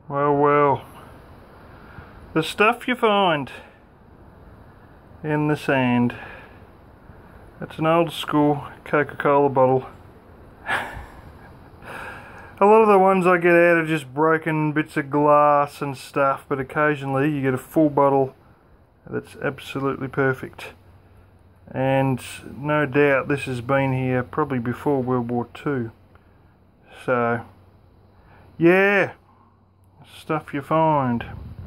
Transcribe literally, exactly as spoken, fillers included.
Well, well. The stuff you find in the sand. It's an old school Coca-Cola bottle. A lot of the ones I get out are just broken bits of glass and stuff, but occasionally you get a full bottle that's absolutely perfect. And no doubt this has been here probably before World War Two. So, yeah, stuff you find.